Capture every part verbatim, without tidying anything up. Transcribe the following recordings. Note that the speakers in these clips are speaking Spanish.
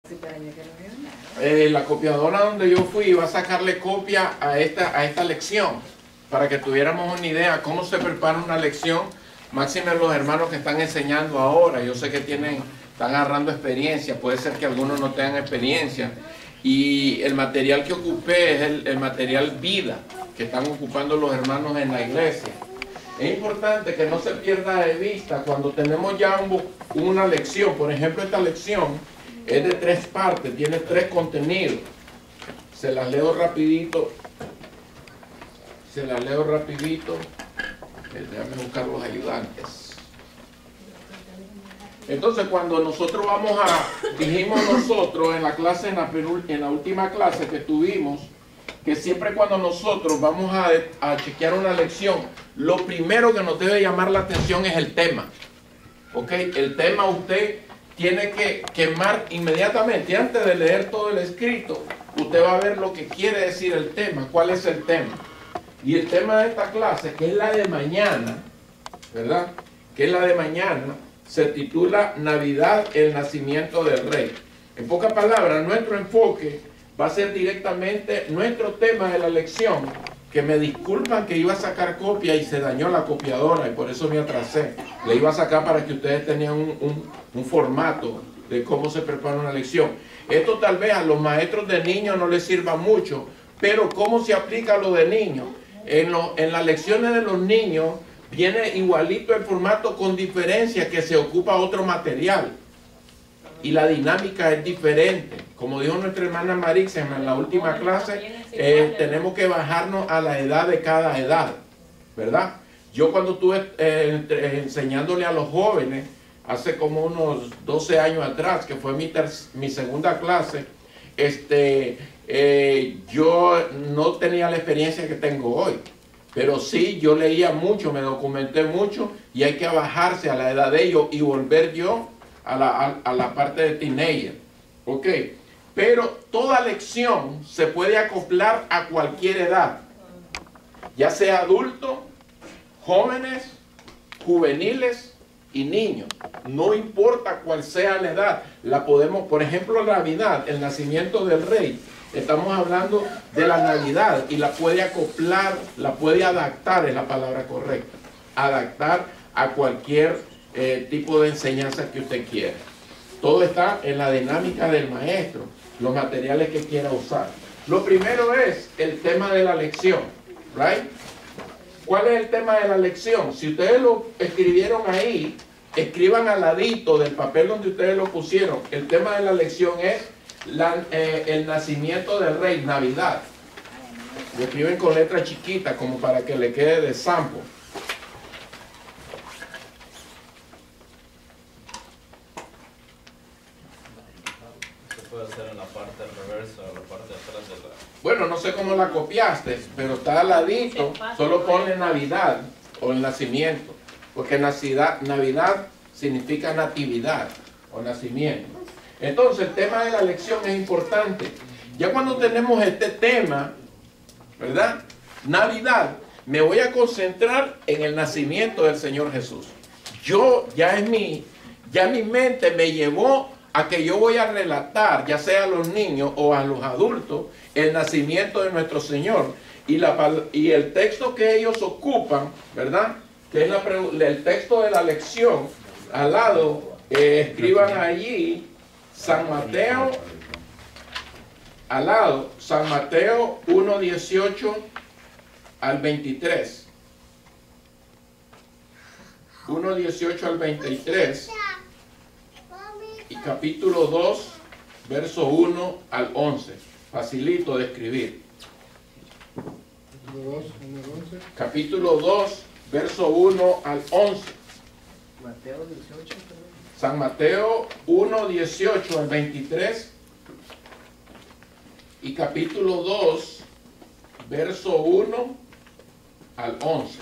Eh, la copiadora donde yo fui iba a sacarle copia a esta, a esta lección para que tuviéramos una idea cómo se prepara una lección, máxime los hermanos que están enseñando ahora. Yo sé que tienen, están agarrando experiencia, puede ser que algunos no tengan experiencia, y el material que ocupé es el, el material vida que están ocupando los hermanos en la iglesia. Es importante que no se pierda de vista cuando tenemos ya un, una lección. Por ejemplo, esta lección es de tres partes, tiene tres contenidos. Se las leo rapidito. Se las leo rapidito. Eh, déjame buscar los ayudantes. Entonces, cuando nosotros vamos a, dijimos nosotros en la clase, en la, en la última clase que tuvimos, que siempre cuando nosotros vamos a, a chequear una lección, lo primero que nos debe llamar la atención es el tema. ¿Ok? El tema usted tiene que quemar inmediatamente, antes de leer todo el escrito, usted va a ver lo que quiere decir el tema, cuál es el tema. Y el tema de esta clase, que es la de mañana, ¿verdad? Que es la de mañana, se titula Navidad, el nacimiento del Rey. En pocas palabras, nuestro enfoque va a ser directamente nuestro tema de la lección, que me disculpan que iba a sacar copia y se dañó la copiadora y por eso me atrasé. Le iba a sacar para que ustedes tenían un, un, un formato de cómo se prepara una lección. Esto tal vez a los maestros de niños no les sirva mucho, pero ¿cómo se aplica a lo de niños? En, lo, en las lecciones de los niños viene igualito el formato, con diferencia que se ocupa otro material. Y la dinámica es diferente. Como dijo nuestra hermana Marix en la última clase, eh, tenemos que bajarnos a la edad de cada edad, ¿verdad? Yo cuando estuve eh, enseñándole a los jóvenes, hace como unos doce años atrás, que fue mi, mi segunda clase, este, eh, yo no tenía la experiencia que tengo hoy. Pero sí, yo leía mucho, me documenté mucho, y hay que bajarse a la edad de ellos y volver yo a la, a, a la parte de teenager. ¿Ok? Pero toda lección se puede acoplar a cualquier edad, ya sea adulto, jóvenes, juveniles y niños. No importa cuál sea la edad, la podemos, por ejemplo, la Navidad, el nacimiento del Rey. Estamos hablando de la Navidad y la puede acoplar, la puede adaptar, es la palabra correcta. Adaptar a cualquier eh, tipo de enseñanza que usted quiera. Todo está en la dinámica del maestro, los materiales que quiera usar. Lo primero es el tema de la lección, ¿right? ¿Cuál es el tema de la lección? Si ustedes lo escribieron ahí, escriban al ladito del papel donde ustedes lo pusieron. El tema de la lección es La, eh, el nacimiento del Rey, Navidad. Lo escriben con letra chiquita como para que le quede de sample. Se puede hacer en la parte reversa o la parte de atrás de la... Bueno, no sé cómo la copiaste, pero está al ladito. Solo ponle Navidad o el nacimiento, porque Navidad, Navidad significa natividad o nacimiento. Entonces el tema de la lección es importante. Ya cuando tenemos este tema, ¿verdad? Navidad, me voy a concentrar en el nacimiento del Señor Jesús. Yo, ya es mi, ya mi mente me llevó a que yo voy a relatar, ya sea a los niños o a los adultos, el nacimiento de nuestro Señor. Y, la, y el texto que ellos ocupan, ¿verdad? Que es la, el texto de la lección, al lado, eh, escriban allí San Mateo, al lado, San Mateo uno, dieciocho al veintitrés. uno, dieciocho al veintitrés. Y capítulo dos, verso uno al once. Facilito de escribir. Capítulo dos, verso uno al once. Mateo dieciocho. San Mateo uno, dieciocho al veintitrés y capítulo dos, verso uno al once.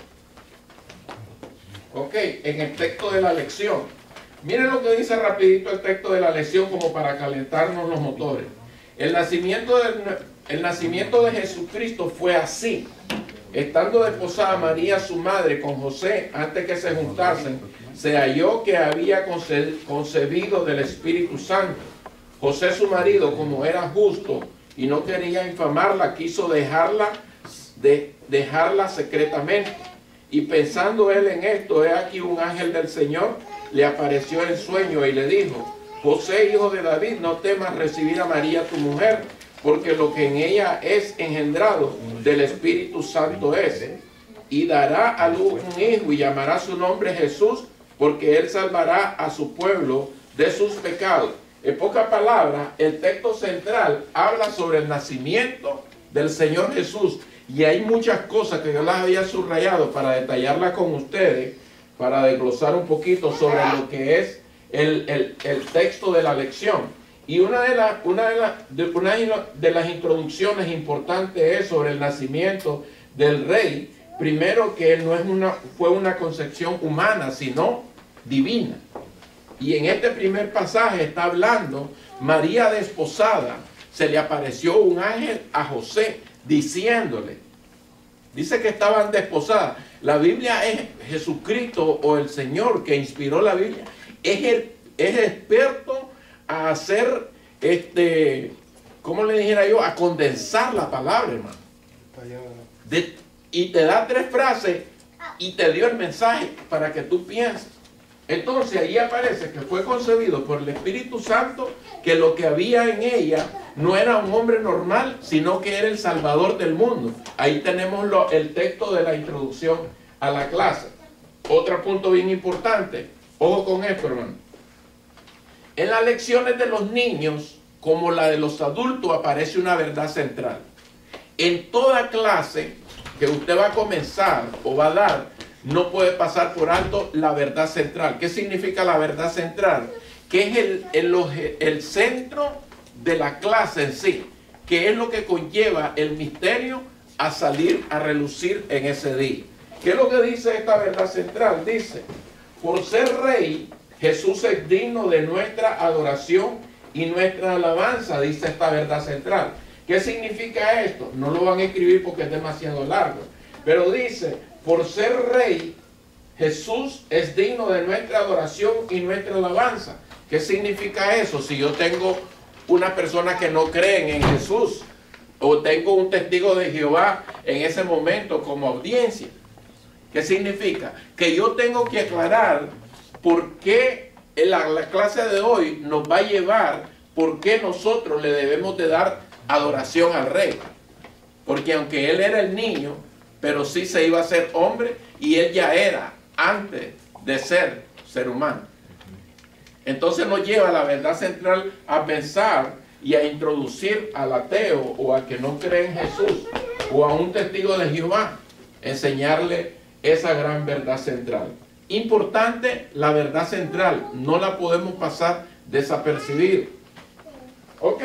Ok, en el texto de la lección. Miren lo que dice rapidito el texto de la lección como para calentarnos los motores. El nacimiento de, el nacimiento de Jesucristo fue así. Estando desposada María, su madre, con José, antes que se juntasen, se halló que había concebido del Espíritu Santo. José su marido, como era justo y no quería infamarla, quiso dejarla, de, dejarla secretamente. Y pensando él en esto, he aquí un ángel del Señor le apareció en sueño y le dijo: José, hijo de David, no temas recibir a María tu mujer, porque lo que en ella es engendrado del Espíritu Santo es. Y dará a luz un hijo y llamará su nombre Jesús, porque él salvará a su pueblo de sus pecados. En pocas palabras, el texto central habla sobre el nacimiento del Señor Jesús. Y hay muchas cosas que yo las había subrayado para detallarlas con ustedes, para desglosar un poquito sobre lo que es el, el, el texto de la lección. Y una de, la, una, de la, de, una de las introducciones importantes es sobre el nacimiento del rey. Primero, que él no es una, fue una concepción humana, sino divina. Y en este primer pasaje está hablando María desposada. Se le apareció un ángel a José diciéndole, dice que estaban desposadas. La Biblia es Jesucristo, o el Señor que inspiró la Biblia, es, el, es experto a hacer, este, ¿cómo le dijera yo? A condensar la palabra, hermano. De, y te da tres frases y te dio el mensaje para que tú pienses. Entonces ahí aparece que fue concebido por el Espíritu Santo, que lo que había en ella no era un hombre normal, sino que era el Salvador del mundo. Ahí tenemos lo, el texto de la introducción a la clase. Otro punto bien importante, ojo con esto, hermano. En las lecciones de los niños, como la de los adultos, aparece una verdad central. En toda clase que usted va a comenzar o va a dar, no puede pasar por alto la verdad central. ¿Qué significa la verdad central? Que es el, el, el centro de la clase en sí, que es lo que conlleva el misterio a salir a relucir en ese día. ¿Qué es lo que dice esta verdad central? Dice: por ser rey, Jesús es digno de nuestra adoración y nuestra alabanza, dice esta verdad central. ¿Qué significa esto? No lo van a escribir porque es demasiado largo, pero dice: por ser rey, Jesús es digno de nuestra adoración y nuestra alabanza. ¿Qué significa eso? Si yo tengo una persona que no creen en Jesús, o tengo un testigo de Jehová en ese momento como audiencia, ¿qué significa? Que yo tengo que aclarar por qué la, la clase de hoy nos va a llevar, por qué nosotros le debemos de dar adoración al rey. Porque aunque él era el niño, pero sí se iba a ser hombre, y él ya era antes de ser ser humano. Entonces nos lleva a la verdad central a pensar y a introducir al ateo o al que no cree en Jesús o a un testigo de Jehová, enseñarle esa gran verdad central. Importante, la verdad central, no la podemos pasar desapercibida. Ok.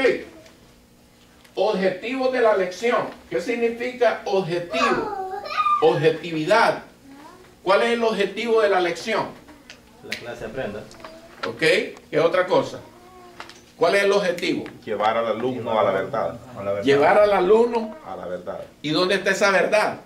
Objetivo de la lección. ¿Qué significa objetivo? Objetividad. ¿Cuál es el objetivo de la lección? La clase aprenda. ¿Ok? ¿Qué otra cosa? ¿Cuál es el objetivo? Llevar al alumno a la verdad. A la verdad. Llevar al alumno a la verdad. ¿Y dónde está esa verdad?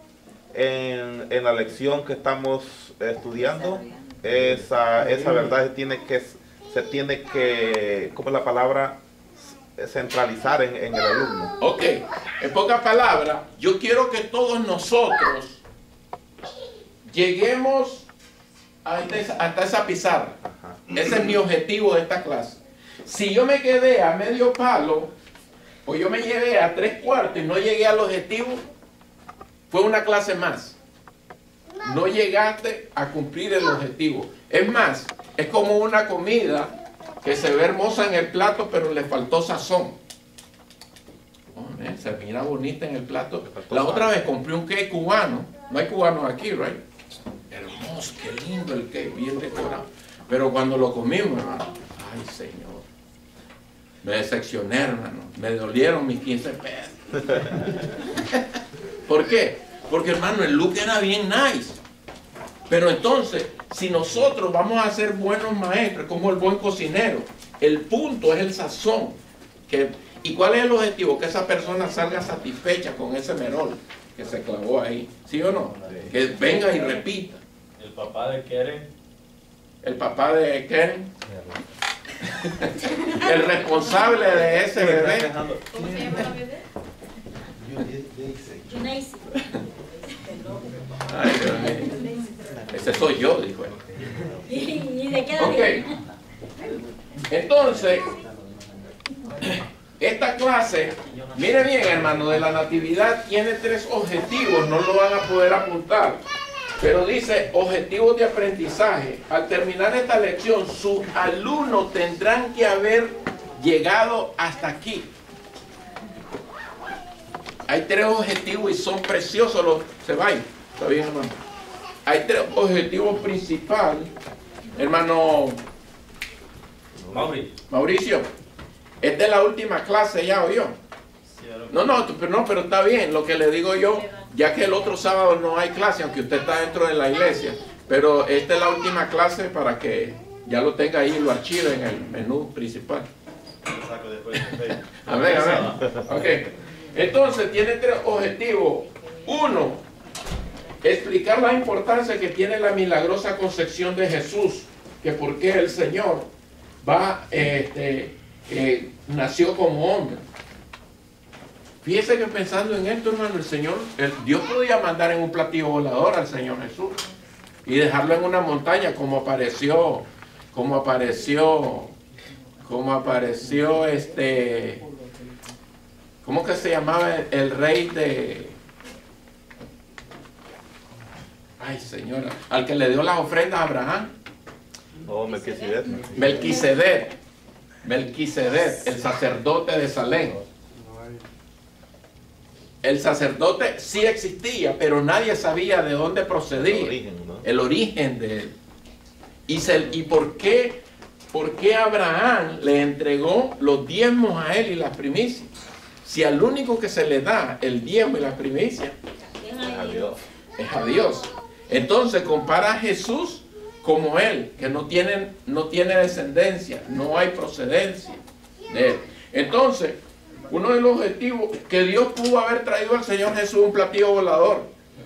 En, en la lección que estamos estudiando, esa, esa verdad se tiene que, se tiene que, ¿cómo es la palabra? Centralizar en, en el alumno. Ok, en pocas palabras, yo quiero que todos nosotros lleguemos hasta esa, hasta esa pizarra. Ajá. Ese es mi objetivo de esta clase. Si yo me quedé a medio palo, o yo me llevé a tres cuartos y no llegué al objetivo, fue una clase más. No llegaste a cumplir el objetivo. Es más, es como una comida que se ve hermosa en el plato, pero le faltó sazón. Oh, man, se mira bonita en el plato. La otra vez compré un cake cubano. No hay cubanos aquí, ¿right? Hermoso, qué lindo el cake, bien decorado. Pero cuando lo comimos, hermano, ay, Señor, me decepcioné, hermano. Me dolieron mis quince pesos. ¿Por qué? Porque, hermano, el look era bien nice. Pero entonces, si nosotros vamos a ser buenos maestros, como el buen cocinero, el punto es el sazón. Que, ¿y cuál es el objetivo? Que esa persona salga satisfecha con ese merol que se clavó ahí. ¿Sí o no? Sí. Que venga y repita. El papá de Keren. El papá de Keren. el responsable de ese bebé. ¿Cómo se llama la bebé? Junaisi. Ay, Dios mío. Ese soy yo, dijo él. ¿Y de qué edad Ok. tiene? Entonces, esta clase, mire bien, hermano, de la natividad tiene tres objetivos, no lo van a poder apuntar, pero dice objetivos de aprendizaje. Al terminar esta lección, sus alumnos tendrán que haber llegado hasta aquí. Hay tres objetivos y son preciosos los... Se vayan, está bien, hermano. Hay tres objetivos principales, hermano Mauri. Mauricio. Esta es la última clase ya, ¿oyó? Sí, ahora- No, no, pero no, pero está bien. Lo que le digo yo, ya que el otro sábado no hay clase, aunque usted está dentro de la iglesia, pero esta es la última clase para que ya lo tenga ahí y lo archive en el menú principal. Lo saco después de Facebook. Amén, amén. Ok. Entonces, tiene tres objetivos. Uno, explicar la importancia que tiene la milagrosa concepción de Jesús, que por qué el Señor va, este, eh, nació como hombre. Fíjese que pensando en esto, hermano, el Señor, el, Dios podía mandar en un platillo volador al Señor Jesús y dejarlo en una montaña como apareció, como apareció, como apareció este, ¿cómo que se llamaba el, el rey de, ay señora, al que le dio las ofrendas a Abraham? Oh, Melquisedec. Melquisedec, Melquisedec, el sacerdote de Salem. El sacerdote sí existía, pero nadie sabía de dónde procedía, El origen, ¿no? el origen de él. Y, se, y por qué, por qué Abraham le entregó los diezmos a él y las primicias. Si al único que se le da el diezmo y las primicias Adiós. es a Dios. Entonces compara a Jesús como él, que no tiene, no tiene descendencia, no hay procedencia de él. Entonces, uno de los objetivos, que Dios pudo haber traído al Señor Jesús un platillo volador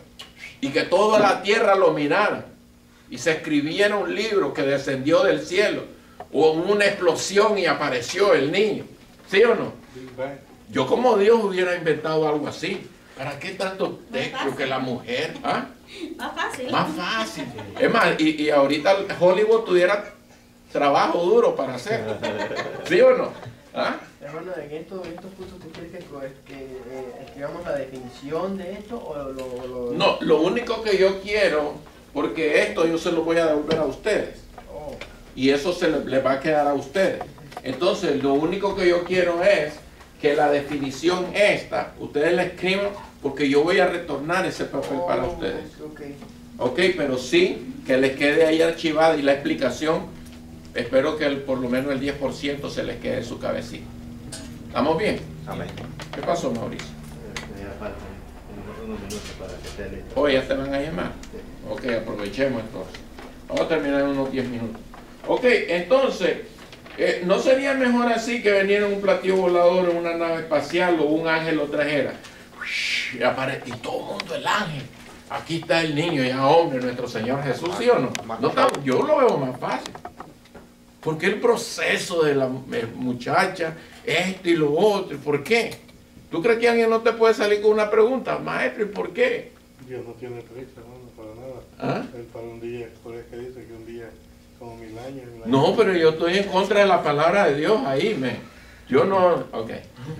y que toda la tierra lo mirara y se escribiera un libro que descendió del cielo o una explosión y apareció el niño. ¿Sí o no? Yo como Dios hubiera inventado algo así. ¿Para qué tanto texto que la mujer? ¿Ah? Más fácil. Más fácil. Es más, y, y ahorita Hollywood tuviera trabajo duro para hacer. ¿Sí o no? ¿Ah? Hermano, en estos, en estos cursos, ¿tú quieres que, que eh, escribamos la definición de esto o lo, lo- No, lo único que yo quiero, porque esto yo se lo voy a devolver a ustedes. Oh, Y eso se le, le va a quedar a ustedes. Entonces, lo único que yo quiero es que la definición esta, ustedes la escriban, porque yo voy a retornar ese papel para oh, ustedes. ok. Ok, pero sí que les quede ahí archivada y la explicación, espero que el- por lo menos el diez por ciento se les quede en su cabecita. ¿Estamos bien? Amén. ¿Qué pasó, Mauricio? Me da falta unos minutos para que esté listo. Hoy ya te van a llamar. Ok, aprovechemos entonces. Vamos a terminar en unos diez minutos. Ok, entonces, eh, ¿no sería mejor así que viniera un platillo volador en una nave espacial o un ángel lo trajera? Y, apare- y todo el mundo el ángel. Aquí está el niño, ya hombre, nuestro Señor Jesús, ¿sí o no? No está- yo lo veo más fácil. Porque el proceso de la eh, muchacha, esto y lo otro, ¿por qué? ¿Tú crees que alguien no te puede salir con una pregunta? Maestro, ¿y por qué? Dios no tiene prisa, hermano, para nada. ¿Ah? Él para un día, por eso que dice que un día como mil años. mil años. No, pero yo estoy en contra de la palabra de Dios ahí, me. Yo no. Ok.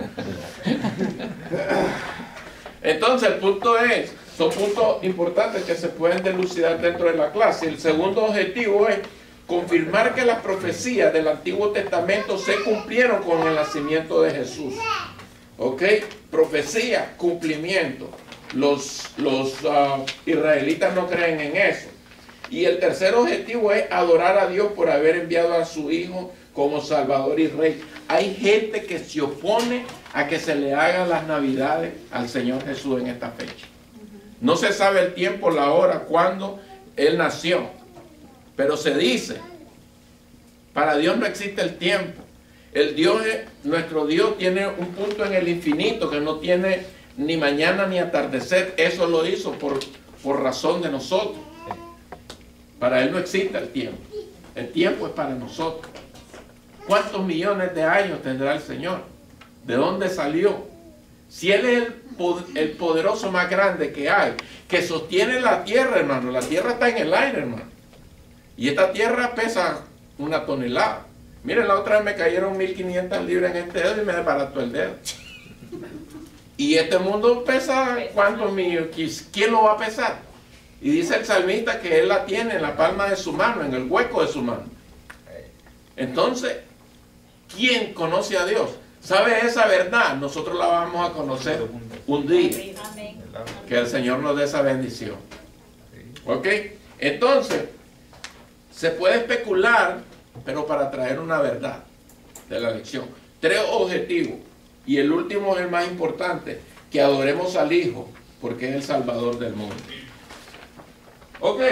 Entonces, el punto es, son puntos importantes que se pueden dilucidar dentro de la clase. El segundo objetivo es confirmar que las profecías del Antiguo Testamento se cumplieron con el nacimiento de Jesús. ¿Ok? Profecía, cumplimiento. Los, los ah, israelitas no creen en eso. Y el tercer objetivo es adorar a Dios por haber enviado a su Hijo como Salvador y Rey. Hay gente que se opone a que se le hagan las navidades al Señor Jesús en esta fecha. No se sabe el tiempo, la hora, cuándo Él nació. Pero se dice, para Dios no existe el tiempo. El Dios, es- nuestro Dios tiene un punto en el infinito que no tiene ni mañana ni atardecer. Eso lo hizo por, por razón de nosotros. Para Él no existe el tiempo. El tiempo es para nosotros. ¿Cuántos millones de años tendrá el Señor? ¿De dónde salió? Si Él es el, el poderoso más grande que hay, que sostiene la tierra, hermano. La tierra está en el aire, hermano. Y esta tierra pesa una tonelada. Miren, la otra vez me cayeron mil quinientas libras en este dedo y me desbarató el dedo. Y este mundo pesa, ¿cuántos millones? ¿Quién lo va a pesar? Y dice el salmista que Él la tiene en la palma de su mano, en el hueco de su mano. Entonces, ¿quién conoce a Dios? ¿Sabe esa verdad? Nosotros la vamos a conocer un día. Que el Señor nos dé esa bendición. ¿Ok? Entonces, se puede especular, pero para traer una verdad de la lección. Tres objetivos. Y el último es el más importante. Que adoremos al Hijo, porque es el Salvador del mundo. Ok.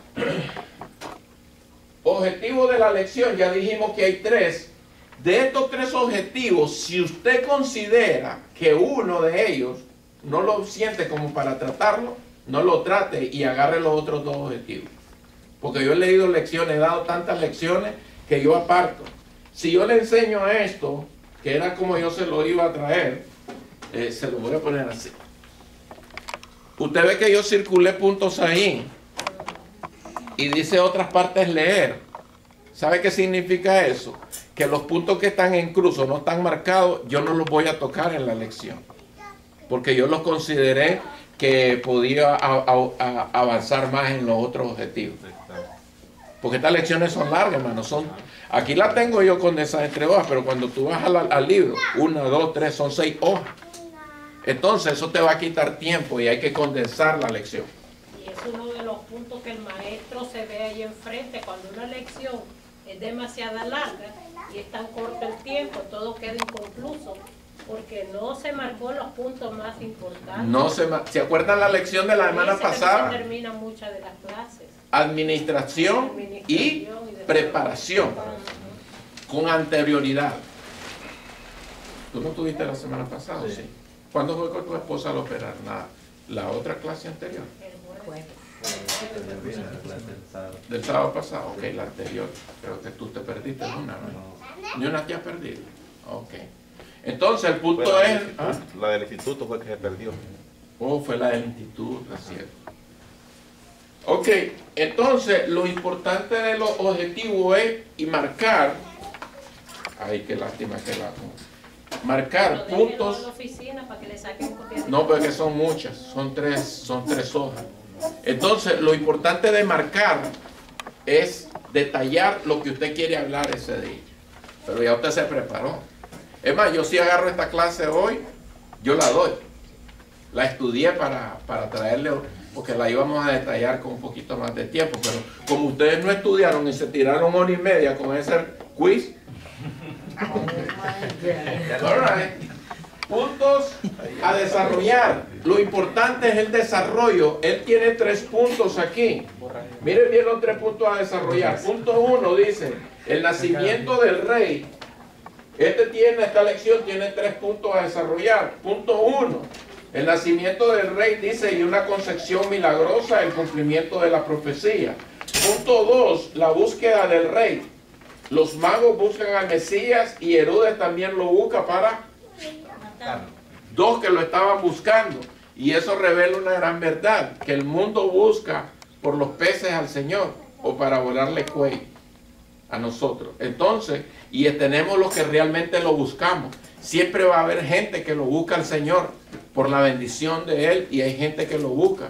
Objetivo de la lección, ya dijimos que hay tres. De estos tres objetivos, si usted considera que uno de ellos no lo siente como para tratarlo, no lo trate y agarre los otros dos objetivos. Porque yo he leído lecciones, he dado tantas lecciones que yo aparto. Si yo le enseño esto, que era como yo se lo iba a traer, eh, se lo voy a poner así. Usted ve que yo circulé puntos ahí y dice otras partes leer. ¿Sabe qué significa eso? Que los puntos que están en cruz o no están marcados, yo no los voy a tocar en la lección. Porque yo los consideré que podía a, a, a avanzar más en los otros objetivos. Porque estas lecciones son largas, hermano. Son, aquí la tengo yo condensada entre hojas, pero cuando tú vas al, al libro, una, dos, tres, son seis hojas. Entonces eso te va a quitar tiempo y hay que condensar la lección. Y es uno de los puntos que el maestro se ve ahí enfrente. Cuando una lección es demasiado larga y es tan corto el tiempo, todo queda inconcluso, porque no se marcó los puntos más importantes. No se, ¿se acuerdan la lección de la semana pasada? Se termina muchas de las clases. Administración, Administración y, y preparación, con anterioridad. ¿Tú no tuviste la semana pasada? Sí. ¿Sí? ¿Cuándo fue con tu esposa al operar? ¿La, la otra clase anterior? El jueves. Del sábado pasado, ok, la anterior. Creo que tú te perdiste una, ¿no? Ni una te has perdido. Ok. Entonces el punto Bueno, es... ¿ah? ¿ah? La del instituto fue que se perdió. Oh, fue la del instituto, es cierto. Ok, entonces lo importante de los objetivos es y marcar. Ay, qué lástima que la... Marcar Pero puntos. a la oficina para que le saquen copia de... No, porque son muchas, son tres, son tres hojas. Entonces, lo importante de marcar es detallar lo que usted quiere hablar ese día. Pero ya usted se preparó. Es más, yo si agarro esta clase hoy, yo la doy. La estudié para, para traerle, porque la íbamos a detallar con un poquito más de tiempo. Pero como ustedes no estudiaron y se tiraron hora y media con ese quiz, all right. Puntos a desarrollar. Lo importante es el desarrollo. Él tiene tres puntos aquí. Miren bien los tres puntos a desarrollar. Punto uno dice, el nacimiento del rey. Este tiene, esta lección tiene tres puntos a desarrollar. Punto uno, el nacimiento del rey dice, y una concepción milagrosa, el cumplimiento de la profecía. Punto dos, la búsqueda del rey. Los magos buscan al Mesías y Herodes también lo busca para... Dos que lo estaban buscando. Y eso revela una gran verdad, que el mundo busca por los peces al Señor o para volarle cuello a nosotros. Entonces, y tenemos los que realmente lo buscamos. Siempre va a haber gente que lo busca al Señor por la bendición de Él, y hay gente que lo busca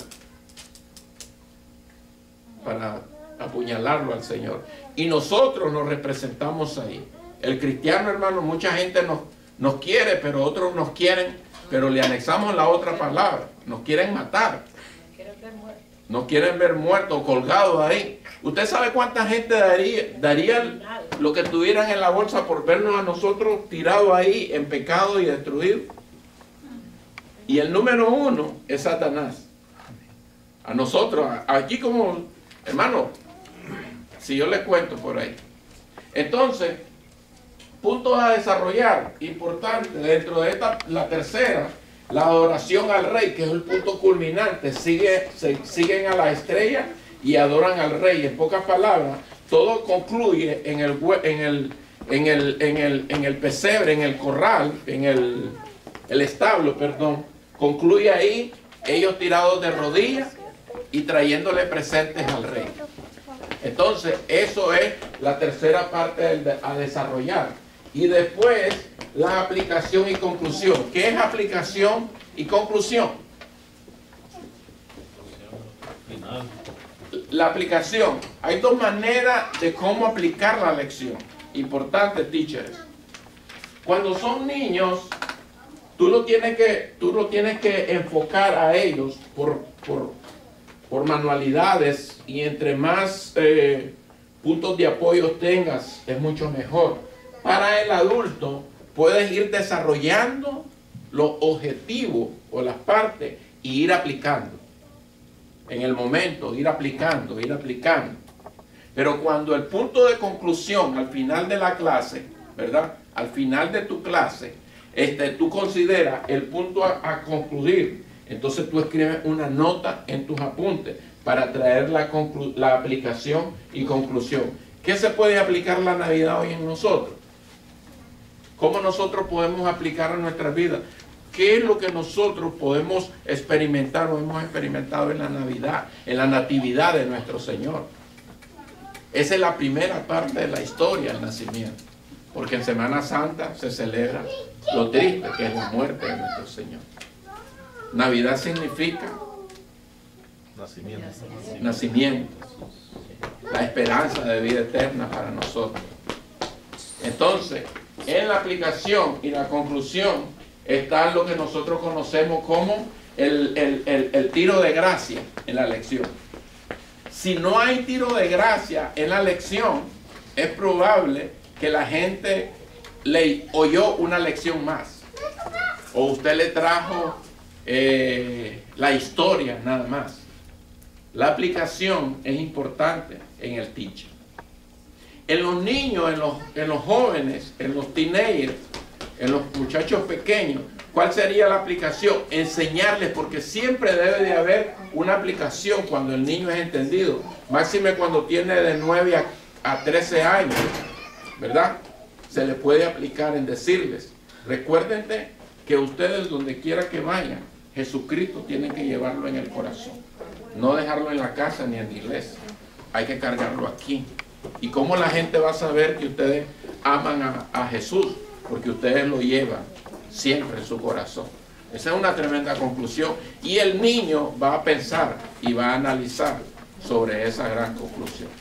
para apuñalarlo al Señor. Y nosotros nos representamos ahí. El cristiano, hermano, mucha gente nos, nos quiere, pero otros nos quieren, pero le anexamos la otra palabra. Nos quieren matar. Nos quieren ver muertos, colgados ahí. ¿Usted sabe cuánta gente daría, daría lo que tuvieran en la bolsa por vernos a nosotros tirados ahí en pecado y destruidos? Y el número uno es Satanás. A nosotros, aquí como, hermano, si yo les cuento por ahí. Entonces, puntos a desarrollar, importante, dentro de esta, la tercera, la adoración al rey, que es el punto culminante. Sigue, se, siguen a la estrella y adoran al rey. En pocas palabras, todo concluye en el, en el, en el, en el, en el pesebre, en el corral, en el, el establo, perdón, concluye ahí, ellos tirados de rodillas y trayéndole presentes al rey. Entonces, eso es la tercera parte del de, a desarrollar. Y después, la aplicación y conclusión. ¿Qué es aplicación y conclusión? Final. La aplicación. Hay dos maneras de cómo aplicar la lección. Importante, teachers. Cuando son niños, tú lo tienes que, tú lo tienes que enfocar a ellos por, por, por manualidades, y entre más eh, puntos de apoyo tengas, es mucho mejor. Para el adulto, puedes ir desarrollando los objetivos o las partes y ir aplicando. En el momento, ir aplicando, ir aplicando. Pero cuando el punto de conclusión, al final de la clase, ¿verdad? Al final de tu clase, este, tú consideras el punto a, a concluir. Entonces tú escribes una nota en tus apuntes para traer la, la aplicación y conclusión. ¿Qué se puede aplicar la Navidad hoy en nosotros? ¿Cómo nosotros podemos aplicar a nuestras vidas? ¿Qué es lo que nosotros podemos experimentar o hemos experimentado en la Navidad, en la natividad de nuestro Señor? Esa es la primera parte de la historia del nacimiento. Porque en Semana Santa se celebra lo triste que es la muerte de nuestro Señor. Navidad significa Nacimiento. nacimiento, la esperanza de vida eterna para nosotros. Entonces, en la aplicación y la conclusión está lo que nosotros conocemos como el, el, el, el tiro de gracia en la lección. Si no hay tiro de gracia en la lección, es probable que la gente le oyó una lección más. O usted le trajo eh, la historia nada más. La aplicación es importante en el teacher. En los niños, en los, en los jóvenes, en los teenagers, en los muchachos pequeños, ¿cuál sería la aplicación? Enseñarles, porque siempre debe de haber una aplicación cuando el niño es entendido. Máxime cuando tiene de nueve a, a trece años, ¿verdad? Se le puede aplicar en decirles, recuerden que ustedes donde quiera que vayan, Jesucristo tienen que llevarlo en el corazón. No dejarlo en la casa ni en la iglesia. Hay que cargarlo aquí. ¿Y cómo la gente va a saber que ustedes aman a, a Jesús? Porque ustedes lo llevan siempre en su corazón. Esa es una tremenda conclusión. Y el niño va a pensar y va a analizar sobre esa gran conclusión.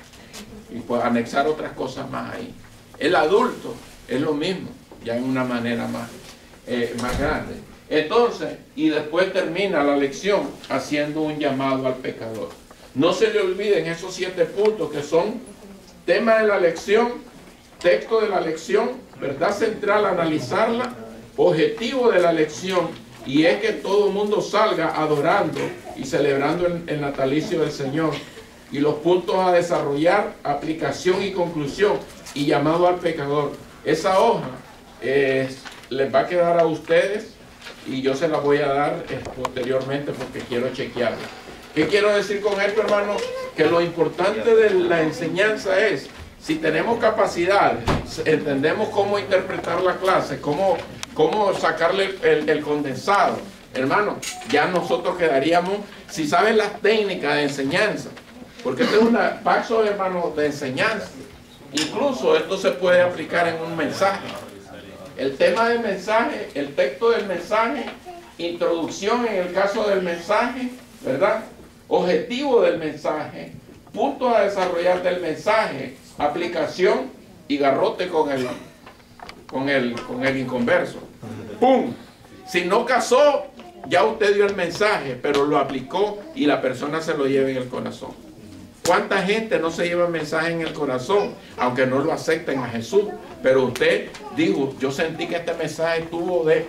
Y puede anexar otras cosas más ahí. El adulto es lo mismo, ya en una manera más, eh, más grande. Entonces, y después termina la lección haciendo un llamado al pecador. No se le olviden esos siete puntos que son tema de la lección, texto de la lección, verdad central, analizarla, objetivo de la lección, y es que todo el mundo salga adorando y celebrando el, el natalicio del Señor. Y los puntos a desarrollar, aplicación y conclusión, y llamado al pecador. Esa hoja eh, les va a quedar a ustedes y yo se la voy a dar eh, posteriormente porque quiero chequearla. ¿Qué quiero decir con esto, hermano? Que lo importante de la enseñanza es, si tenemos capacidad, entendemos cómo interpretar la clase, cómo, cómo sacarle el, el condensado, hermano, ya nosotros quedaríamos, si saben las técnicas de enseñanza, porque este es un paso, hermano, de enseñanza. Incluso esto se puede aplicar en un mensaje. El tema del mensaje, el texto del mensaje, introducción en el caso del mensaje, ¿verdad? Objetivo del mensaje, puntos a desarrollar del mensaje, aplicación y garrote con el, con el, con el inconverso. ¡Pum! Si no casó, ya usted dio el mensaje, pero lo aplicó y la persona se lo lleva en el corazón. ¿Cuánta gente no se lleva el mensaje en el corazón, aunque no lo acepten a Jesús? Pero usted dijo, yo sentí que este mensaje estuvo de,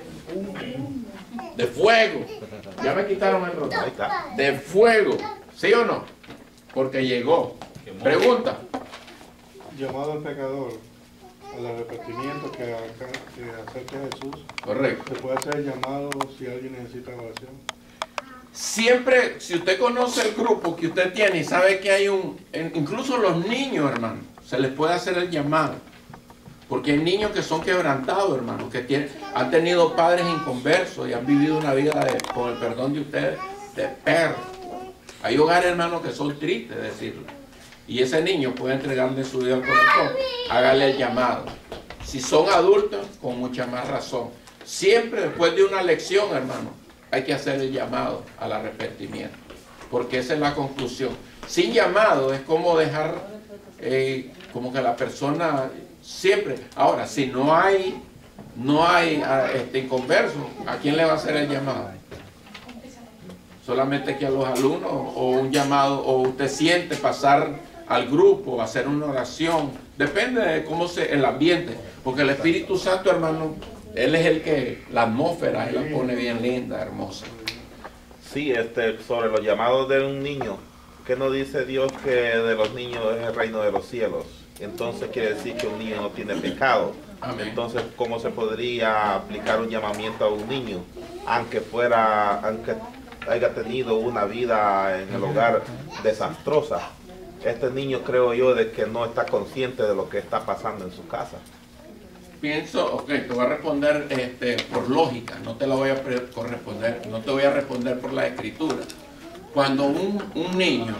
de fuego. Ya me quitaron el rostro. De fuego. ¿Sí o no? Porque llegó. Pregunta. Llamado al pecador, al arrepentimiento que, que acerque a Jesús. Correcto. Se puede hacer llamado si alguien necesita oración. Siempre, si usted conoce el grupo que usted tiene y sabe que hay un, incluso los niños, hermano, se les puede hacer el llamado. Porque hay niños que son quebrantados, hermanos, que tienen, han tenido padres inconversos y han vivido una vida, de, con el perdón de ustedes, de perro. Hay hogares, hermanos, que son tristes decirlo. Y ese niño puede entregarle su vida al corazón. Hágale el llamado. Si son adultos, con mucha más razón. Siempre después de una lección, hermano, hay que hacer el llamado al arrepentimiento. Porque esa es la conclusión. Sin llamado es como dejar, eh, como que la persona siempre. Ahora, si no hay, no hay este, inconverso, ¿a quién le va a hacer el llamado? Solamente que a los alumnos, o un llamado, o usted siente pasar al grupo, hacer una oración. Depende de cómo se el ambiente. Porque el Espíritu Santo, hermano, Él es el que la atmósfera, Él la pone bien linda, hermosa. Sí, este, sobre los llamados de un niño, ¿qué nos dice Dios que de los niños es el reino de los cielos? Entonces quiere decir que un niño no tiene pecado. Amén. Entonces, ¿cómo se podría aplicar un llamamiento a un niño, aunque fuera, aunque haya tenido una vida en el hogar desastrosa? Este niño, creo yo, de que no está consciente de lo que está pasando en su casa. Pienso, ok, te voy a responder este, por lógica, no te la voy a corresponder, no te voy a responder por la escritura. Cuando un, un niño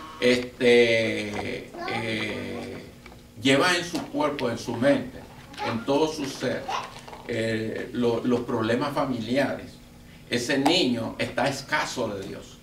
este, eh, lleva en su cuerpo, en su mente, en todo su ser, eh, lo, los problemas familiares, ese niño está escaso de Dios.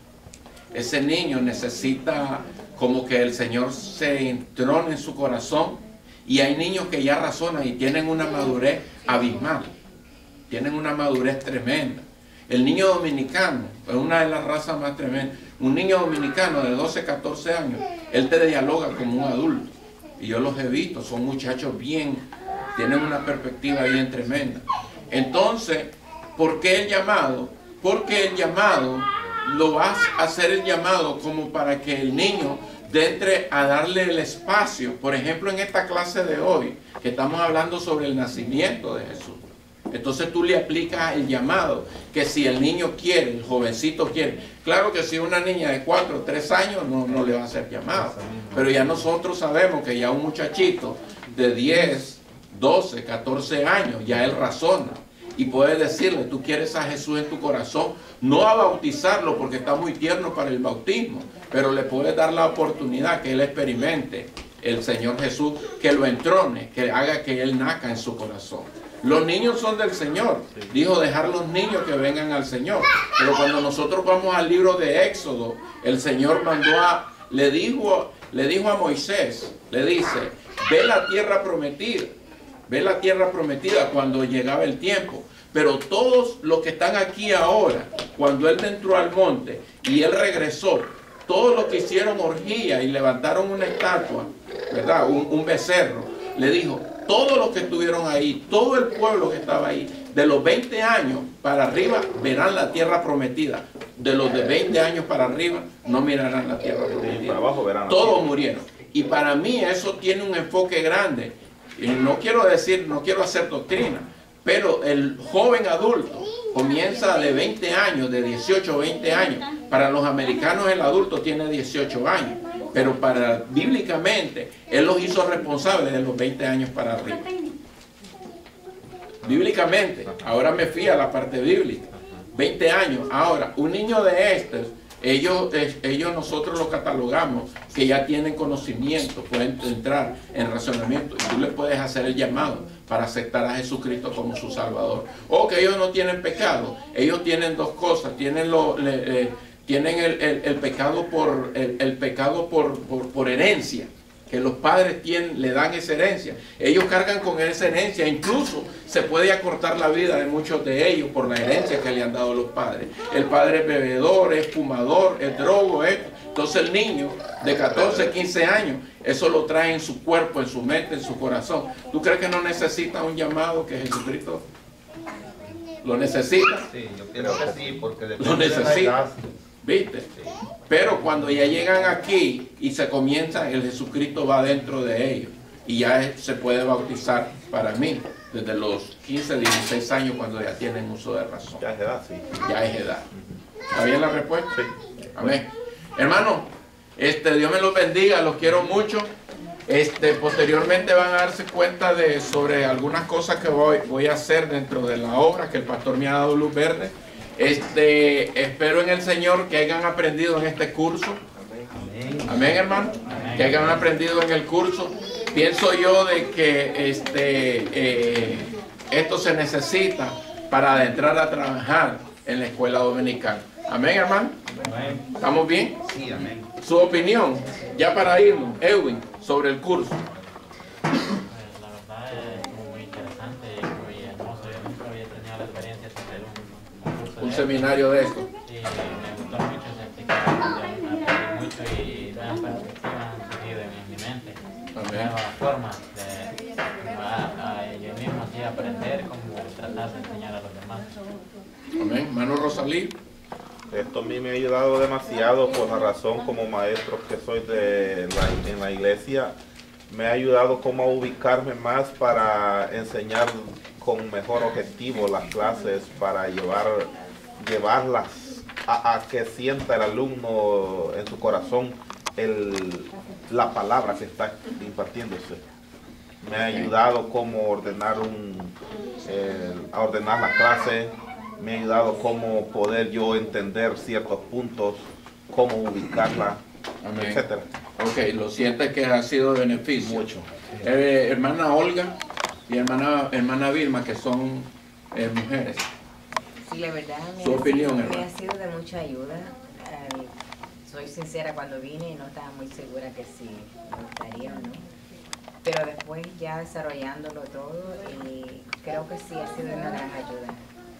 Ese niño necesita como que el Señor se entrone en su corazón. Y hay niños que ya razonan y tienen una madurez abismal, tienen una madurez tremenda. El niño dominicano es una de las razas más tremendas. Un niño dominicano de doce, catorce años, él te dialoga como un adulto. Y yo los he visto, son muchachos bien, tienen una perspectiva bien tremenda. Entonces, ¿por qué el llamado? Porque el llamado, lo vas a hacer el llamado como para que el niño de entre a darle el espacio. Por ejemplo, en esta clase de hoy, que estamos hablando sobre el nacimiento de Jesús. Entonces tú le aplicas el llamado, que si el niño quiere, el jovencito quiere. Claro que si una niña de cuatro o tres años no, no le va a hacer llamado. Pero ya nosotros sabemos que ya un muchachito de diez, doce, catorce años, ya él razona. Y puede decirle, tú quieres a Jesús en tu corazón, no a bautizarlo porque está muy tierno para el bautismo, pero le puedes dar la oportunidad que él experimente el Señor Jesús, que lo entrone, que haga que él nazca en su corazón. Los niños son del Señor, dijo dejar los niños que vengan al Señor. Pero cuando nosotros vamos al libro de Éxodo, el Señor mandó a, le dijo, le dijo a Moisés, le dice, ve la tierra prometida. Ve la tierra prometida cuando llegaba el tiempo. Pero todos los que están aquí ahora, cuando él entró al monte y él regresó, todos los que hicieron orgía y levantaron una estatua, ¿verdad? Un, un becerro, le dijo, todos los que estuvieron ahí, todo el pueblo que estaba ahí, de los veinte años para arriba, verán la tierra prometida. De los de veinte años para arriba, no mirarán la tierra prometida. Todos murieron. Y para mí eso tiene un enfoque grande. Y no quiero decir, no quiero hacer doctrina, pero el joven adulto comienza de veinte años, de dieciocho a veinte años. Para los americanos el adulto tiene dieciocho años, pero para bíblicamente él los hizo responsables de los veinte años para arriba. Bíblicamente, ahora me fui a la parte bíblica, veinte años. Ahora, un niño de estos, Ellos, ellos nosotros los catalogamos que ya tienen conocimiento, pueden entrar en razonamiento y tú le puedes hacer el llamado para aceptar a Jesucristo como su Salvador. O que ellos no tienen pecado, ellos tienen dos cosas, tienen, lo, le, eh, tienen el, el, el pecado, por, el, el pecado por, por, por herencia, que los padres tienen, le dan esa herencia. Ellos cargan con esa herencia, incluso se puede acortar la vida de muchos de ellos por la herencia que le han dado los padres. El padre es bebedor, es fumador, es drogo, es... Entonces el niño de catorce, quince años, eso lo trae en su cuerpo, en su mente, en su corazón. ¿Tú crees que no necesita un llamado que Jesucristo lo necesita? Sí, yo pienso que sí, porque lo necesita. ¿Viste? Pero cuando ya llegan aquí y se comienza, el Jesucristo va dentro de ellos y ya se puede bautizar para mí desde los quince, dieciséis años cuando ya tienen uso de razón. Ya es edad, sí. Ya es edad. ¿Está bien la respuesta? Sí. Amén. Hermano, este, Dios me los bendiga, los quiero mucho. Este, posteriormente van a darse cuenta de sobre algunas cosas que voy, voy a hacer dentro de la obra que el pastor me ha dado luz verde. Este, espero en el Señor que hayan aprendido en este curso. Amén, hermano. Que hayan aprendido en el curso. Pienso yo de que este, eh, esto se necesita para entrar a trabajar en la escuela dominical. Amén, hermano. ¿Estamos bien? Sí, amén. Su opinión, ya para irnos, Edwin, sobre el curso. Pues la verdad es muy interesante y muy hermoso. Yo nunca había tenido la experiencia de hacer un, un curso Un de seminario de esto. esto. Y me gustó mucho, sentí que aprendí mucho y nuevas perspectivas han surgido en mi mente. Amén. Nuevas formas de a, a yo mismo así aprender cómo tratar de enseñar a los demás. Amén. Mano Rosalí. Esto a mí me ha ayudado demasiado por la razón como maestro que soy de la, en la iglesia. Me ha ayudado como a ubicarme más para enseñar con mejor objetivo las clases, para llevar, llevarlas a, a que sienta el alumno en su corazón el, la palabra que está impartiéndose. Me ha ayudado como ordenar un, eh, a ordenar la clase. Me ha ayudado cómo poder yo entender ciertos puntos, cómo ubicarla, Amén. etcétera. Ok, lo sientes que ha sido de beneficio. Mucho. Eh, hermana Olga y hermana, hermana Vilma, que son eh, mujeres. Sí, la verdad me, Su ha, opinión, sido, hermano. me ha sido de mucha ayuda. Eh, soy sincera, cuando vine no estaba muy segura que si me gustaría o no. Pero después ya desarrollándolo todo, y creo que sí ha sido una gran ayuda.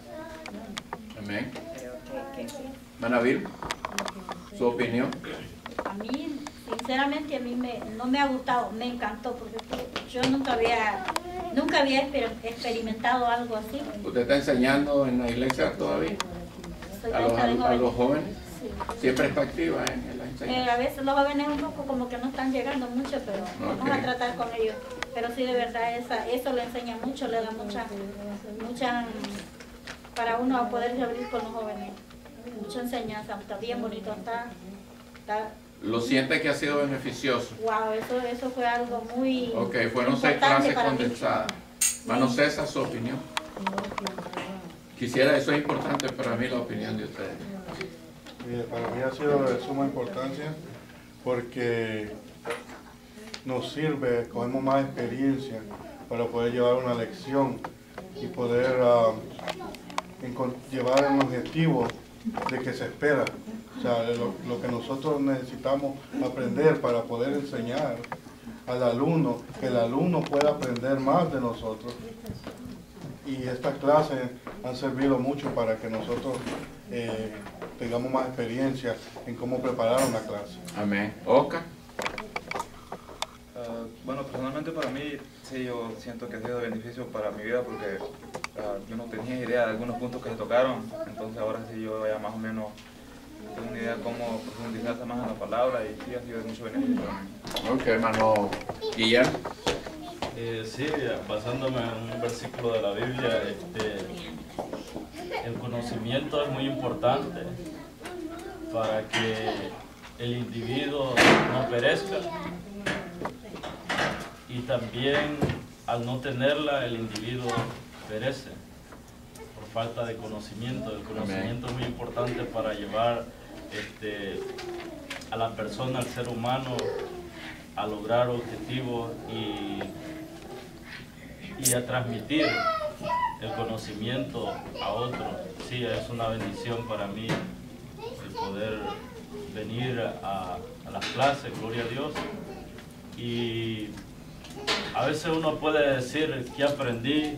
Amén. Creo que, que sí. Hermana Vilma, su opinión. A mí, sinceramente, a mí me, no me ha gustado, me encantó, porque yo nunca había, nunca había exper- experimentado algo así. ¿Usted está enseñando en la iglesia todavía? Soy ¿A los, maestra de a, a los jóvenes. jóvenes? Sí. Siempre está activa en la Eh, enseñanza. a veces los jóvenes un poco como que no están llegando mucho, pero vamos Ok. a tratar con ellos. Pero sí, de verdad, esa, eso le enseña mucho, le da mucha, mucha, para uno poder abrir con los jóvenes. Mucha enseñanza, está bien bonito, está, está, ¿Lo siente que ha sido beneficioso? wow, eso, eso fue algo muy Ok, fueron seis importante clases para mí. condensadas. Mano César, su opinión. Quisiera, eso es importante para mí, la opinión de ustedes. Mire, para mí ha sido de suma importancia porque nos sirve, cogemos más experiencia para poder llevar una lección y poder uh, encon- llevar un objetivo de que se espera. O sea, lo, lo que nosotros necesitamos aprender para poder enseñar al alumno, que el alumno pueda aprender más de nosotros. Y estas clases han servido mucho para que nosotros eh, tengamos más experiencia en cómo preparar una clase. Amén. Oscar. Uh, bueno, personalmente para mí, sí, yo siento que ha sido de beneficio para mi vida porque uh, yo no tenía idea de algunos puntos que se tocaron, entonces ahora sí yo ya más o menos tengo una idea de cómo profundizarse más en la palabra y sí ha sido de mucho beneficio para mí. Ok, hermano Guillermo. Eh, sí, basándome en un versículo de la Biblia, este, el conocimiento es muy importante para que el individuo no perezca, y también al no tenerla el individuo perece por falta de conocimiento. El conocimiento es muy importante para llevar este, a la persona, al ser humano, a lograr objetivos y y a transmitir el conocimiento a otros. Sí, es una bendición para mí el poder venir a, a las clases, gloria a Dios. Y a veces uno puede decir que aprendí,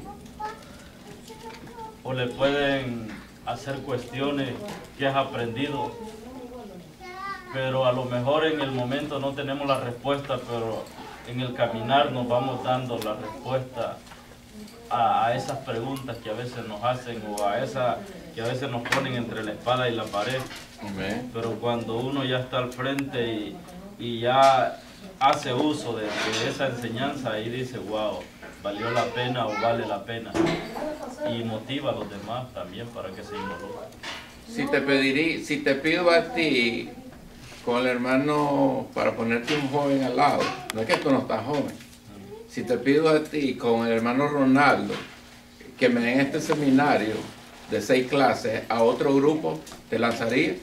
o le pueden hacer cuestiones que has aprendido, pero a lo mejor en el momento no tenemos la respuesta, pero en el caminar nos vamos dando la respuesta a, a esas preguntas que a veces nos hacen, o a esas que a veces nos ponen entre la espada y la pared. Amén. Pero cuando uno ya está al frente y, y ya hace uso de, de esa enseñanza, ahí dice, wow, valió la pena o vale la pena. Y motiva a los demás también para que se involucren. Si te pedirí, si te pido a ti con el hermano, para ponerte un joven al lado, no es que tú no estás joven. Si te pido a ti con el hermano Ronaldo que me den este seminario de seis clases a otro grupo, ¿te lanzaría?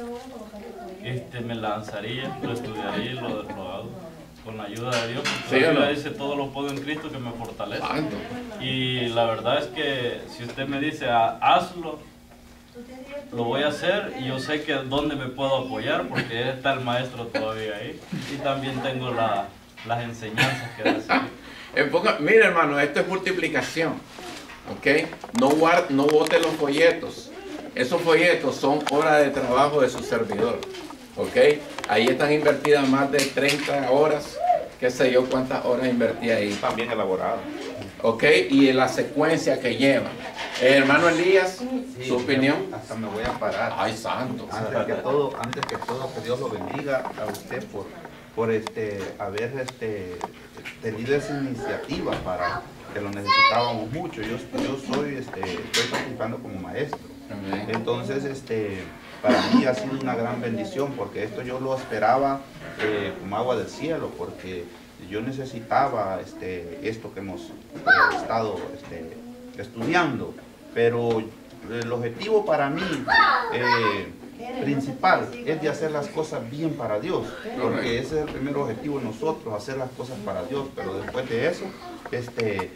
Este, me lanzaría, lo estudiaría y lo, lo hago con la ayuda de Dios. ¿Sí o La Biblia no? dice todo lo puedo en Cristo que me fortalece. Santo. Y la verdad es que si usted me dice "Ah, hazlo", lo voy a hacer y yo sé que dónde me puedo apoyar porque está el maestro todavía ahí y también tengo la, las enseñanzas que recibir. En poca, mira hermano, esto es multiplicación, ¿ok? No, guard, no bote los folletos. Esos folletos son horas de trabajo de su servidor, ¿ok? Ahí están invertidas más de treinta horas, qué sé yo cuántas horas invertí ahí. También elaborado. ¿Ok? Y la secuencia que llevan. Eh, hermano Elías, Sí, su opinión. Hasta me voy a parar. Ay, santo. Antes que todo, antes que todo, que Dios lo bendiga a usted por, por este, haber este, tenido esa iniciativa para que lo necesitábamos mucho. Yo, yo soy, este, estoy participando como maestro. Amén. Entonces, este, para mí ha sido una gran bendición porque esto yo lo esperaba eh, como agua del cielo, porque yo necesitaba este, esto que hemos eh, estado este, estudiando, pero el objetivo para mí eh, principal es de hacer las cosas bien para Dios, porque ese es el primer objetivo de nosotros, hacer las cosas para Dios, pero después de eso, este,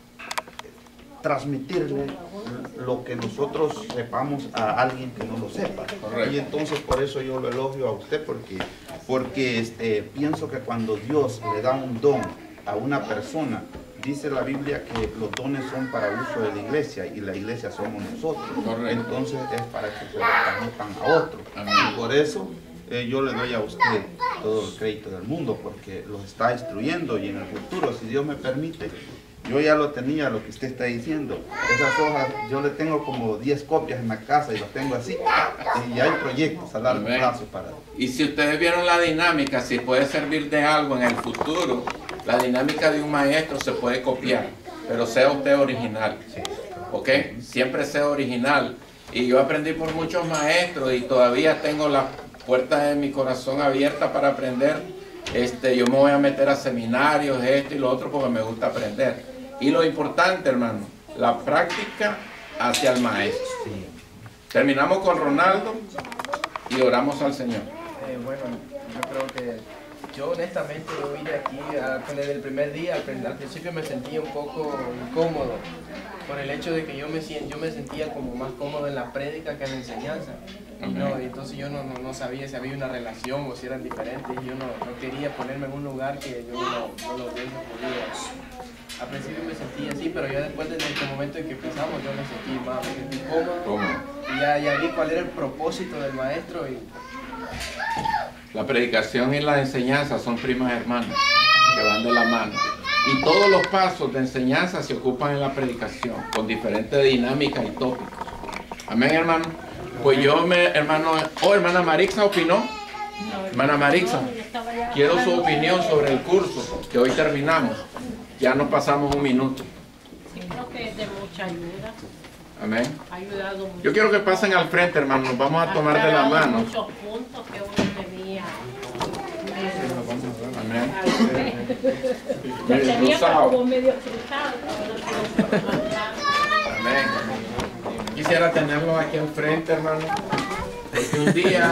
transmitirle lo que nosotros sepamos a alguien que no lo sepa. Correcto. Y entonces por eso yo lo elogio a usted, porque, porque este, pienso que cuando Dios le da un don a una persona, dice la Biblia que los dones son para uso de la iglesia y la iglesia somos nosotros. Correcto. Entonces es para que se lo transmitan a otro. Y por eso eh, yo le doy a usted todo el crédito del mundo, porque los está instruyendo y en el futuro, si Dios me permite, yo ya lo tenía, lo que usted está diciendo. Esas hojas, yo le tengo como diez copias en la casa y las tengo así. Y hay proyectos a largo Amén. plazo para... Y si ustedes vieron la dinámica, si puede servir de algo en el futuro, la dinámica de un maestro se puede copiar, pero sea usted original. ¿Ok? Siempre sea original. Y yo aprendí por muchos maestros y todavía tengo las puertas de mi corazón abiertas para aprender. Este, yo me voy a meter a seminarios, esto y lo otro, porque me gusta aprender. Y lo importante, hermano, la práctica hacia el maestro. Terminamos con Ronaldo y oramos al Señor. Eh, bueno, yo creo que yo honestamente yo vine aquí a, desde el primer día, al, al principio me sentía un poco incómodo por el hecho de que yo me, sien- yo me sentía como más cómodo en la prédica que en la enseñanza. Y no, y entonces yo no, no, no sabía si había una relación o si eran diferentes, y yo no, no quería ponerme en un lugar que yo no, no lo hubiese podido. Al principio me sentí así, pero ya después desde el momento en que empezamos yo me sentí más, me sentí cómodo. ¿Cómo? Y ya, ya vi cuál era el propósito del maestro y La predicación y la enseñanza son primas hermanas que van de la mano. Y todos los pasos de enseñanza se ocupan en la predicación, con diferentes dinámicas y tópicos. Amén, hermano. Pues yo, me, hermano, oh, hermana Marixa opinó. Hermana Marixa, quiero su opinión sobre el curso que hoy terminamos. Ya nos pasamos un minuto. Sí, creo que es de mucha ayuda. Amén. Ha ayudado mucho. Yo quiero que pasen al frente, hermano. Nos vamos a tomar de la mano. Muchos puntos que uno tenía. Amén. Me Medio tenía cruzado. como medio cruzado. Amén. Quisiera tenerlo aquí al frente, hermano. Porque un día.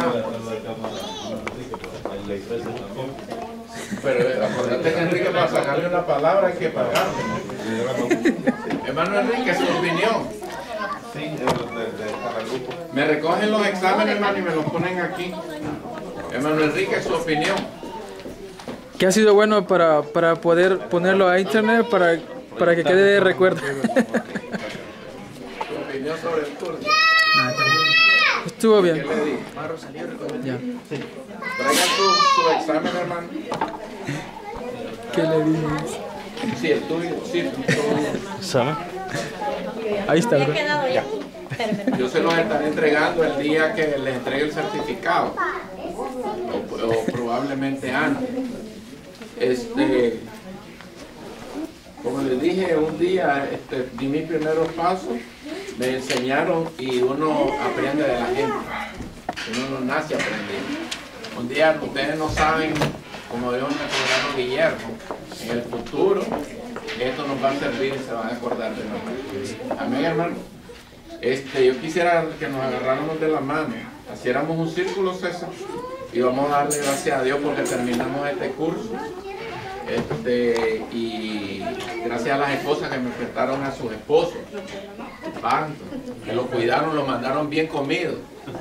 Pero acordate que Enrique, para sacarle una palabra hay que pagarle. Hermano Enrique, su opinión. Sí, de, de, de cada grupo. Me recogen los exámenes, hermano, y me los ponen aquí. Hermano Enrique, su opinión. Que ha sido bueno para, para poder ponerlo a internet para, para que quede de recuerdo. Su opinión sobre el curso. Estuvo bien. ¿Qué le digo? Ya. Traigan su, su examen, hermano. ¿Qué le dices? Sí, el tuyo, sí. ¿Sabe? Ahí está, bro. Ya. Yo se los estaré entregando el día que les entregue el certificado. O, o probablemente antes. Este, como les dije, un día este, di mis primeros pasos, me enseñaron y uno aprende de la gente. Uno no nace aprendiendo. Un día ustedes no saben, como dijo nuestro hermano Guillermo, en el futuro esto nos va a servir y se van a acordar de nosotros. Amén, hermano. Este, yo quisiera que nos agarráramos de la mano, haciéramos un círculo, César, y vamos a darle gracias a Dios porque terminamos este curso. Este, y gracias a las esposas que me prestaron a sus esposos, tanto, que lo cuidaron, lo mandaron bien comido.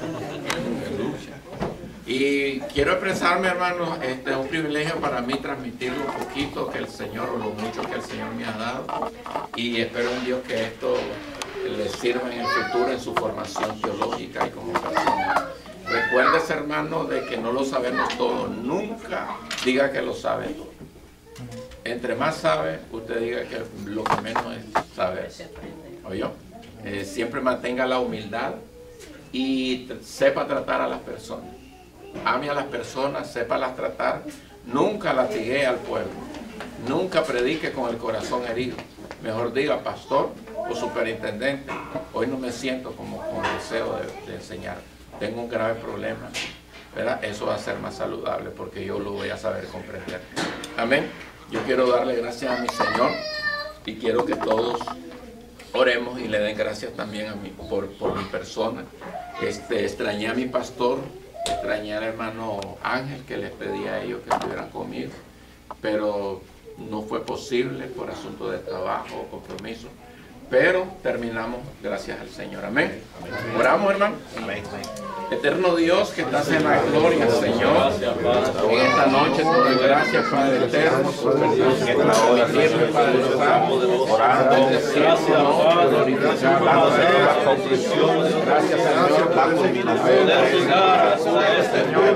Y quiero expresarme, hermanos, este es un privilegio para mí transmitir lo poquito que el Señor, o lo mucho que el Señor me ha dado, y espero en Dios que esto les sirva en el futuro en su formación teológica y como persona. Recuérdese, hermano, de que no lo sabemos todo. Nunca diga que lo sabe todo. Entre más sabe, usted diga que lo que menos es saber. ¿Oyó? Eh, siempre mantenga la humildad y sepa tratar a las personas. Ame a las personas, sépalas tratar. Nunca latiguee al pueblo. Nunca predique con el corazón herido. Mejor diga, pastor o superintendente, hoy no me siento como con deseo de, de enseñar. Tengo un grave problema, ¿verdad? Eso va a ser más saludable porque yo lo voy a saber comprender. Amén. Yo quiero darle gracias a mi Señor y quiero que todos oremos y le den gracias también a mí por, por mi persona. Este, extrañé a mi pastor, extrañé al hermano Ángel, que les pedí a ellos que estuvieran conmigo, pero no fue posible por asunto de trabajo o compromiso. Pero terminamos gracias al Señor. Amén. Oramos, hermano. Amén. Eterno Dios, que estás en la gloria, Señor. En esta noche te doy gracias, Padre eterno, por permitirme, Padre Santo, orando, gracias, Padre, glorificando las conclusiones. Gracias, Señor, la combinación de Señor,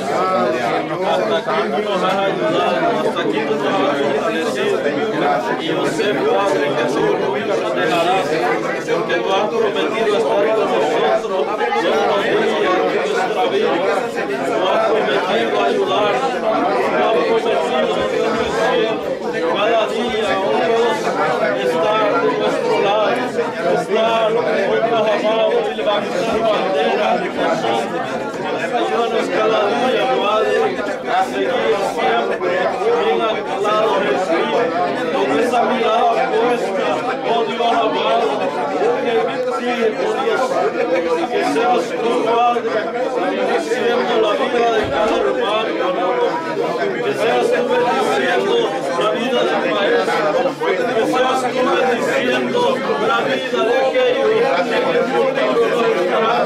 hasta aquí nos has ayudado, hasta aquí nos has fortalecido. Y yo sé, Padre, que tú nunca te dejarás, porque tú has prometido estar con nosotros todos los días de nuestra vida. Tú has prometido ayudarnos, tú has prometido, Dios mío, cada día, oh Dios, estar de nuestro lado, estar con nuestros amados y levantar banderas de constante. Ayúdanos cada día, Padre, a seguir siempre bien anclados en ti, con esa mirada puesta, oh Dios amado, en ti, oh Dios, y que seas tú, Padre, bendiciendo la vida de cada hermano, que seas tú bendiciendo la vida del maestro, que seas tú bendiciendo la vida de aquellos que en el futuro nos estarán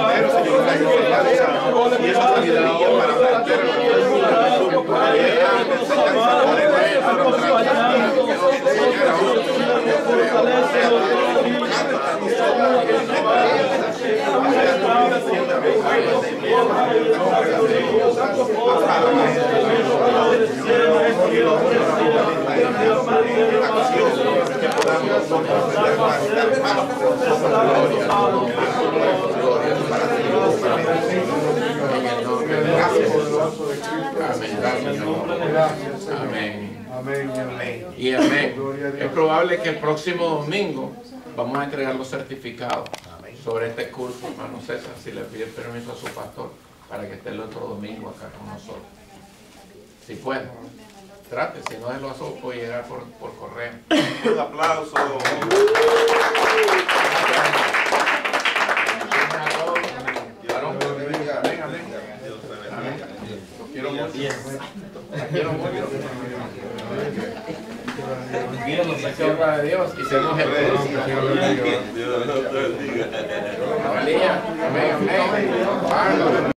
escuchando. Y esa sabiduría para aprender Amén. Amén. Y amén. Es probable que el próximo domingo vamos a entregar los certificados sobre este curso, hermano César, si le pide permiso a su pastor para que esté el otro domingo acá con nosotros. Si puede, trate, si no es lo hago, puede llegar por, por correo. Un aplauso. Quiero mucho. Quiero mucho. Sierva de Dios y seamos el Amén. Amén.